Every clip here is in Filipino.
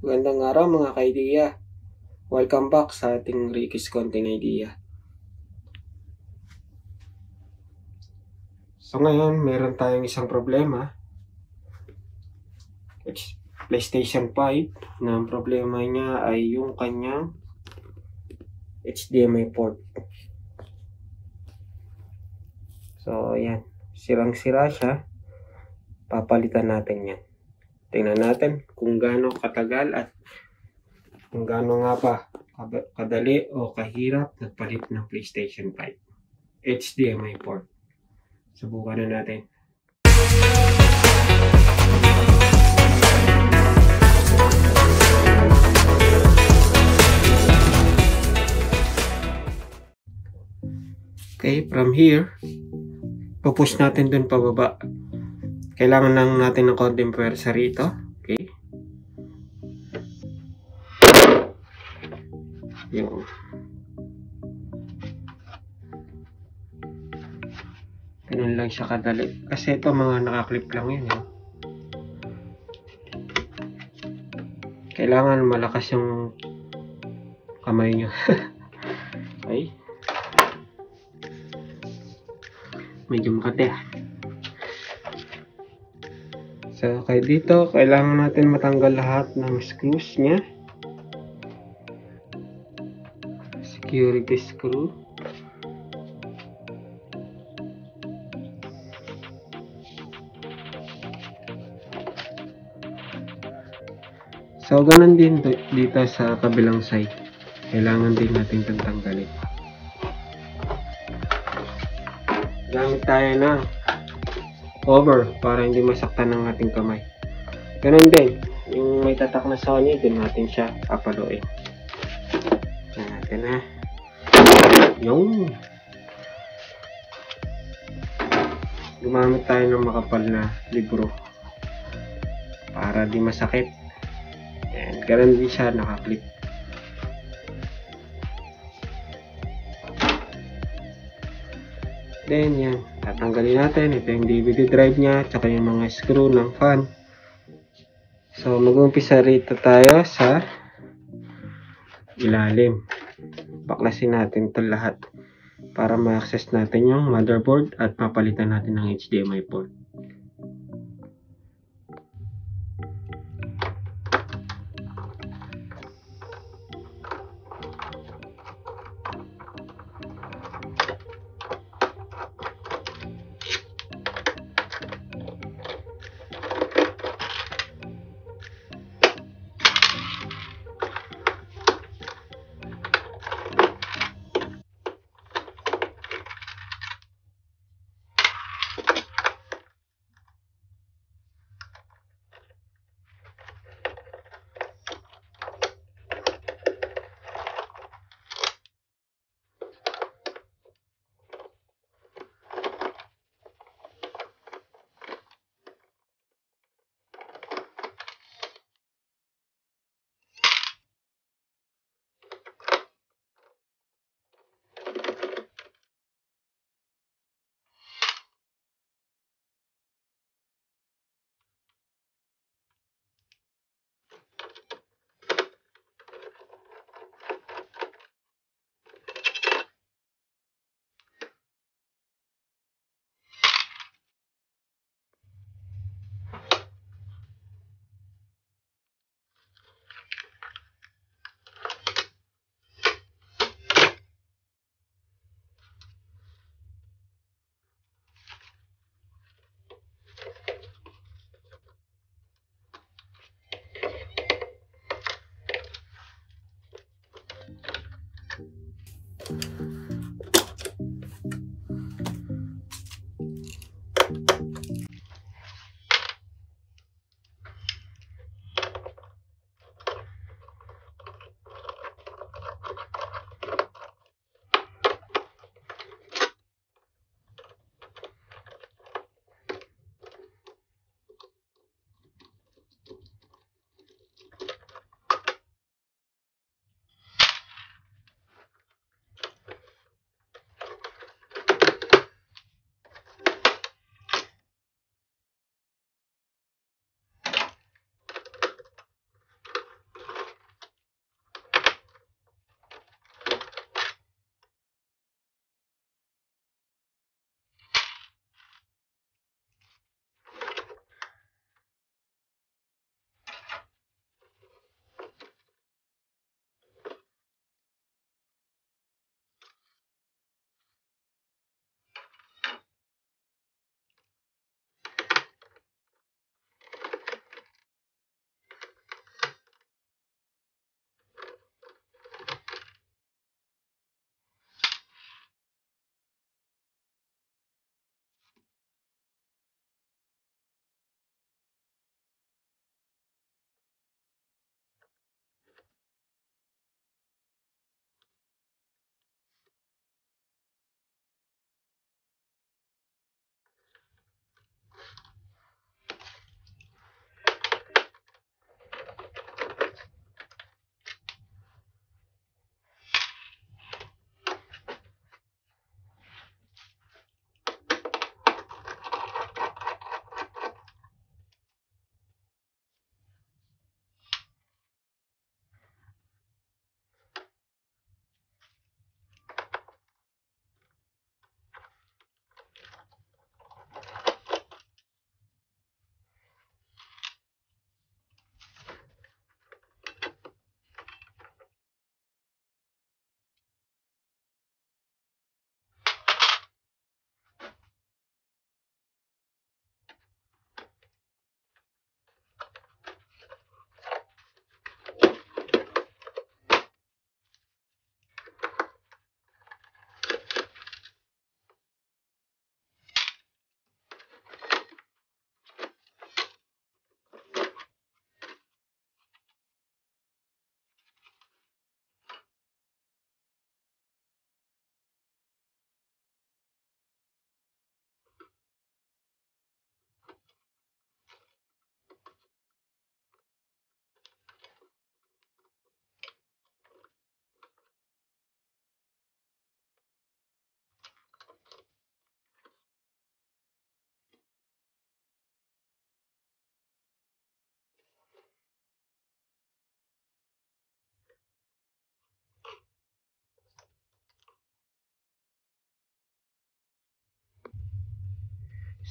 Magandang araw mga ka-idea. Welcome back sa ating Ricky's Konting Idea. So ngayon, meron tayong isang problema. It's PlayStation 5 na ang problema niya ay yung kanyang HDMI port. So ayan, sirang-sira siya. Papalitan natin yan. Tingnan natin kung gaano katagal at kung gaano nga ba kadali o kahirap nagpalit ng PlayStation 5 HDMI port. Subukan na natin. Okay, from here, pupush natin dun pababa. Kailangan lang natin ng konting pwersa rito. Okay. Yung ganun lang siya kadali. Kasi ito mga nakaklip lang yun. Kailangan malakas yung kamay nyo. Okay. Medyo makati. So, kaya dito, kailangan natin matanggal lahat ng screws niya. Security screw. So, ganun din dito sa kabilang side. Kailangan din natin itong tanggalin. Gamit tayo ng cover para hindi masaktan ng ating kamay. Ganun din, yung may tatak na Sony, dun natin siya papaluin. Yan natin na. Yung gumamit tayo ng makapal na libro para di masakit. Yan, ganun din siya nakaklip. Then yan, tatanggalin natin. Ito yung DVD drive niya, tsaka yung mga screw ng fan. So mag-umpisa rito tayo sa ilalim. Baklasin natin ito lahat para ma-access natin yung motherboard at papalitan natin ng HDMI port.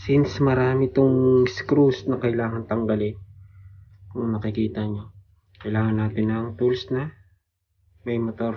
Since marami tong screws na kailangan tanggalin, kung nakikita nyo, kailangan natin ng tools na may motor.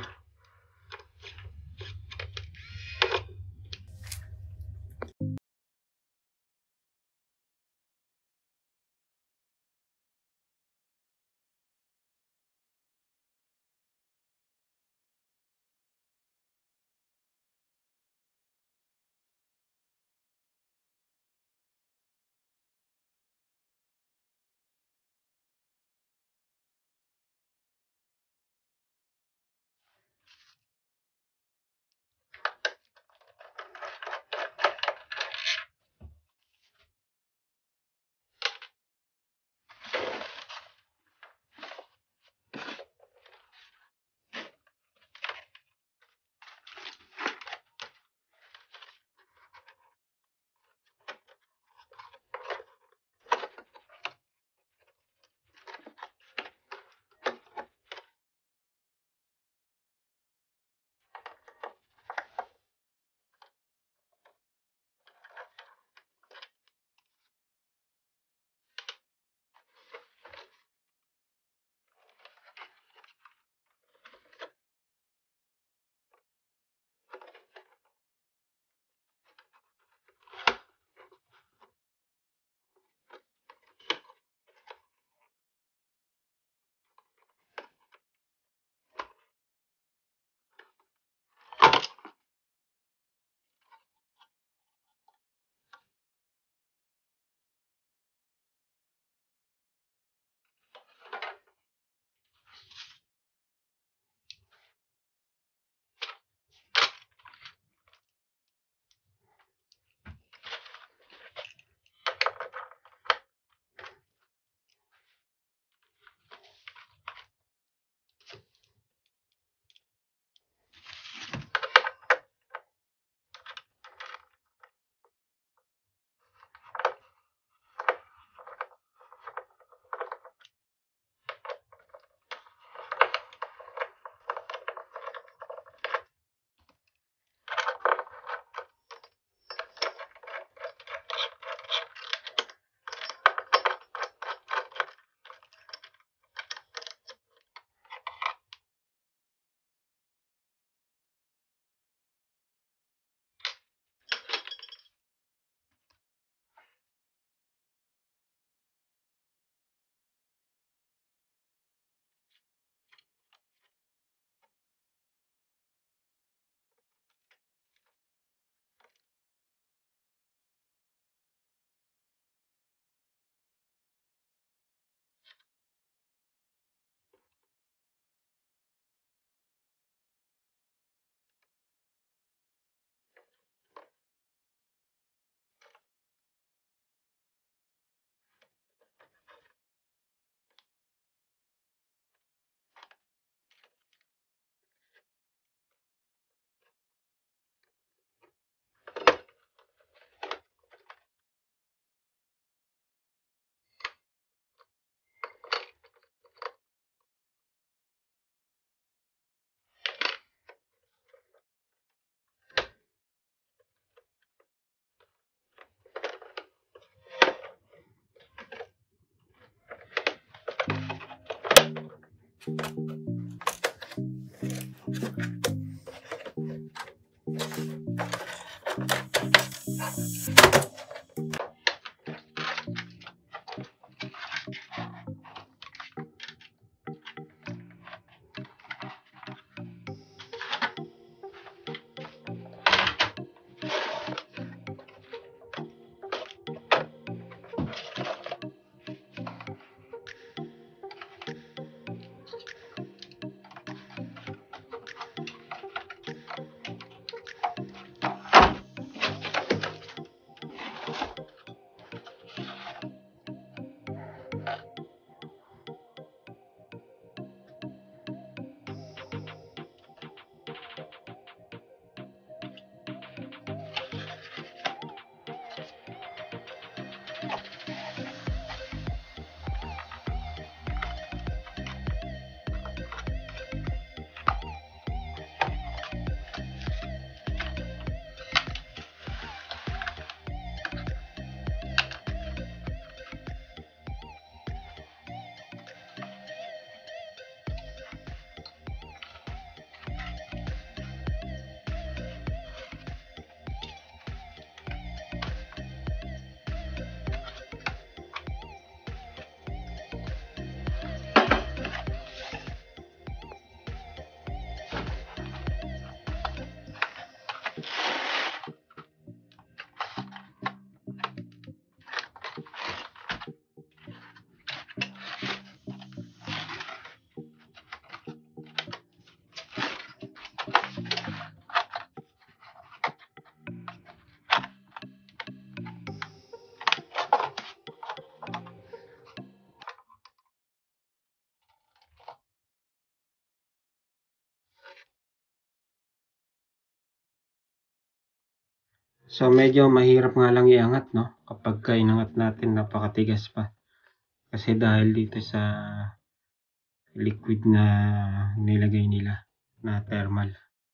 So, medyo mahirap nga lang iangat, no? Kapag inangat natin, napakatigas pa. Kasi dahil dito sa liquid na nilagay nila na thermal.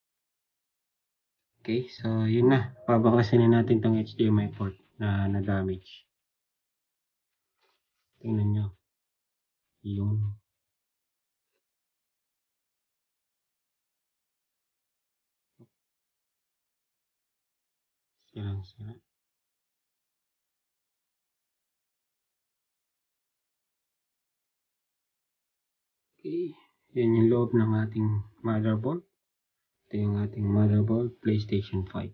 Okay, so yun na. Pabaklasin na natin tong HDMI port na damage. Tingnan nyo. Yung sirang-sira. Okay, yan yung loob ng ating motherboard. Ito yung ating motherboard, PlayStation 5.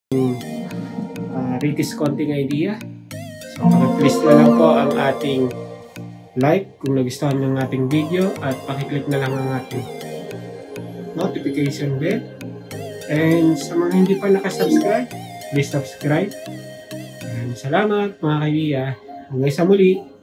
Ritis konting idea. So, pakiclick na lang po ang ating like kung nagustuhan ng ating video at pakiclick na lang ang ating notification bell. And sa mga hindi pa nakasubscribe, please subscribe. And salamat mga kaibigan. Hanggang sa muli.